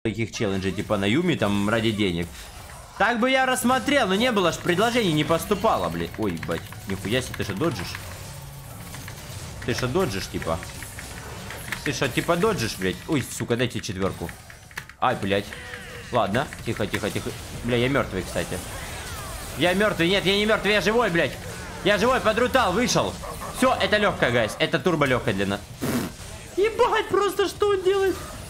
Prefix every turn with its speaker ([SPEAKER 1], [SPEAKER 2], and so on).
[SPEAKER 1] таких челленджей, типа на Юми, там, ради денег. Так бы я рассмотрел, но не было ж предложений, не поступало, блядь. Ой, бать, нихуя себе, ты что, доджишь? Ты что, доджишь, типа? Ты что, типа, доджишь, блядь? Ой, сука, дайте четверку. Ай, блядь. Ладно, тихо, тихо, тихо. Бля, я мертвый, кстати. Я мертвый, нет, я не мертвый, я живой, блядь. Я живой, подрутал, вышел. Все, это легкая, гайс. Это турбо легкая для нас. Ебать, просто что он делает?